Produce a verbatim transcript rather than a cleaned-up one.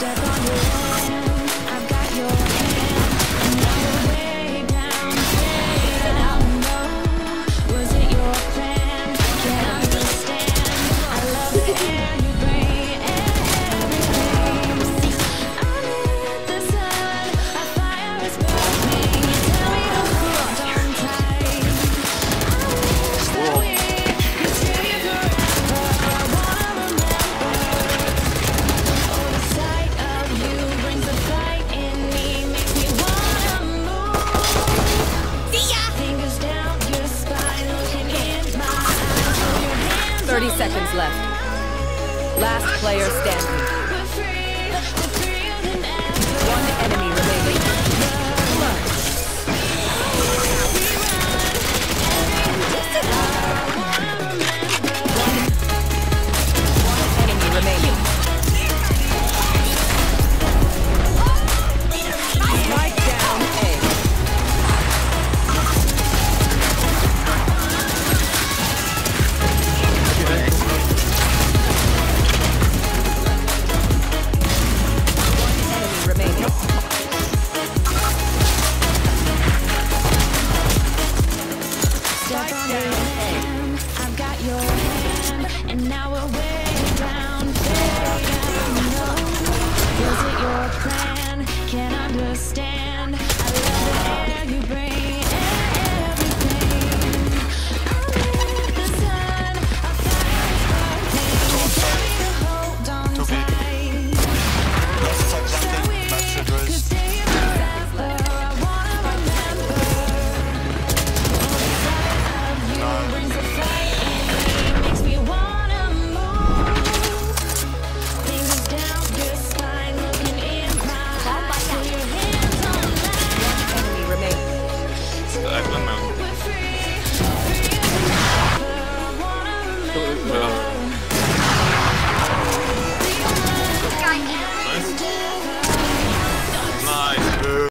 Step on your hand, I've got your hand, and now we're way down, way down low. Was it your plan? Can't understand. I love the air you breathe, everything. I'm in the sun, a fire is burning. You tell me to hold on tight. I wish that we could stay forever. I wanna remember. Oh, the sight of you brings a fight in me, makes me wanna move. See ya. Fingers down your spine, looking in my eyes. Hold your hands thirty on seconds left. mine. Last player standing. We're free, we're freer than ever. One enemy remaining. Enemy remaining. Strike down A. Enemy remaining. Step on your hand, I've got your hand, and now we're way down, way down low. Was it your plan? Can't understand. I love the air you bring.